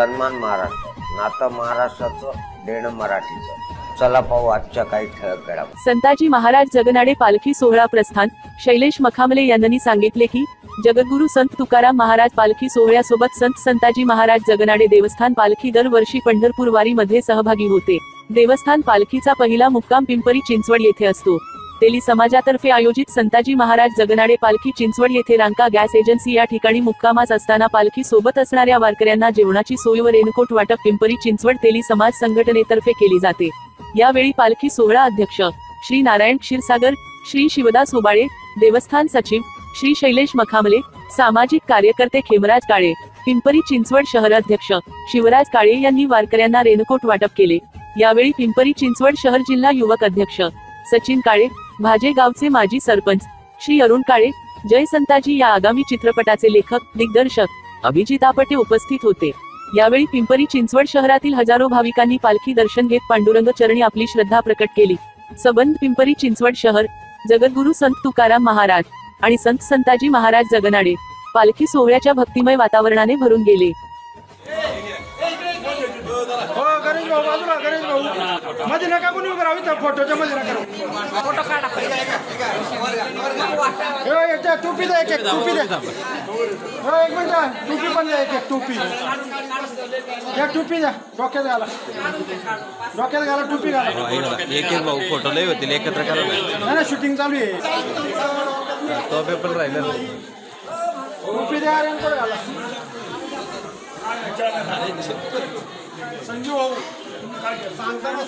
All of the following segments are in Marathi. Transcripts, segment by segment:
सन्मान महाराष्ट्र, नातं महाराष्ट्राचं, देणं मराठीचं। चला पाहू आजच्या काही ठळक घडामोडी। संताजी महाराज जगनाडे पालखी सोहळा प्रस्थान। शैलेश मखामले यांनी सांगितले की जगद्गुरु संत तुकाराम महाराज पालखी सोहळ्यासोबत संत संताजी महाराज जगनाडे देवस्थान पालखी दरवर्षी पंढरपूर वारीमध्ये सहभागी होते। देवस्थान पालखीचा पहिला मुक्काम पिंपरी चिंचवड येथे असतो। तेली समाजातर्फे आयोजित संताजी महाराज जगनाडे पालखी चिंचवड येथे रांका गॅस एजन्सी या ठिकाणी मुक्कामास असताना पालखी सोबत असणाऱ्या वारकऱ्यांना जेवणाची सोय व रेनकोट वाटप पिंपरी चिंचवड तेली समाज संघटनेतर्फे केली जाते। यावेळी पालखी सोहळा अध्यक्ष श्री नारायण क्षीरसागर, श्री शिवदास उबाळे, देवस्थान सचिव श्री शैलेश मखामले, सामाजिक कार्यकर्ते खेमराज काळे, पिंपरी चिंचवड शहर अध्यक्ष शिवराज काळे यांनी वारकऱ्यांना रेनकोट वाटप केले। यावेळी पिंपरी चिंचवड शहर जिल्हा युवक अध्यक्ष सचिन काळे, भाजे गावचे माजी सरपंच श्री अरुण काळे, जय संताजी या आगामी चित्रपटाचे लेखक दिग्दर्शक अभिजित आपटे उपस्थित होते। यावेळी पिंपरी चिंचवड शहरातील हजारो भाविकांनी पालखी दर्शन घेत पांडुरंग चरणी आपली श्रद्धा प्रकट केली। सबंध पिंपरी चिंचवड शहर जगद्गुरु संत तुकाराम महाराज आणि संत संताजी महाराज जगनाडे पालखी सोहळ्याच्या भक्तिमय वातावरणाने भरून गेले। गणेश भाऊ बाजूला, गणेश भाऊ मध्ये नका कोणी उभं राहू, इथं फोटोच्या मध्ये नका फोटो काढा। याच्या टोपी द्या, एक टोपी द्या। एक मिनिट, टोपी पण द्या, एक टोपी या, टोपी द्या, डोक्यात घाला, डोक्यात घाला, टोपी घाला। एक भाऊ फोटो लय होतील एकत्र करा। नाही शूटिंग चालू आहे, तो पेपर राहिला। टोपी द्या, रेनकोट घाला। संजू भाऊ सांगताना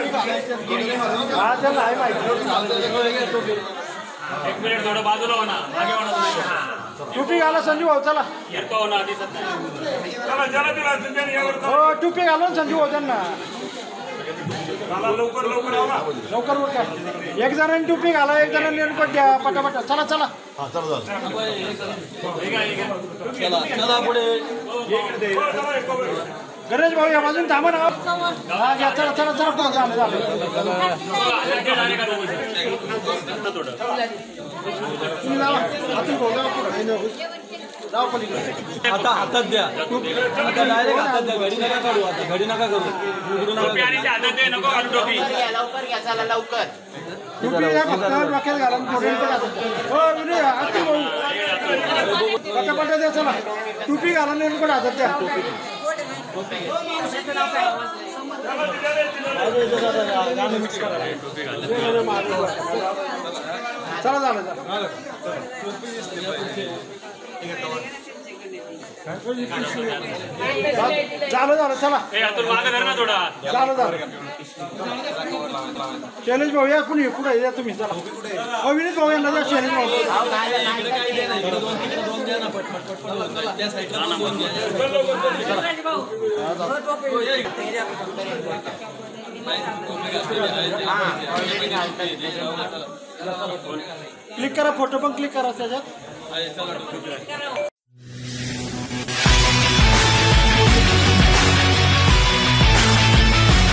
एक मिनिट थोडं बाजूला हो ना, मागे हो ना। टोपी घाला संजू भाऊ, चला येतो ना दिसत नाही। हो टोपी घालून संजू भाऊ त्यांना लवकर लवकर लवकर उठा। एक जणांनी टोपी घाला, एक जणांनी रेनकोट द्या, पटापटा चला चला। चला पुढे। गणेश भाऊ या बाजून थांबा ना। हा घ्या, चला चला चला, पुढे झालं झालं। तुम्ही जावा, हातून भाऊ जावा पुढे, जावा पलीकडे। आता हातात द्या, आता डायरेक्ट हातात द्या, घडी नका करू, आता घडी नका करू। टोपी आणि हातात दे, नको घालू टोपी। लवकर घ्या, चला लवकर। टोपी या, फक्त डोक्यात घाला, रेनकोट हातात। हो विनय, हातून भाऊ पटापटा द्या, चला टोपी घाला, रेनकोट हातात द्या। चला झालं झालं झालं, चला मागे धर ना थोडा। झालं झालं। शैलेश भाऊ या, कुणी पुढे या तुम्ही, चला। हो विनीत भाऊ यांना द्या, शैलेश भाऊ क्लिक करा, फोटो पण क्लिक करा त्याच्यात।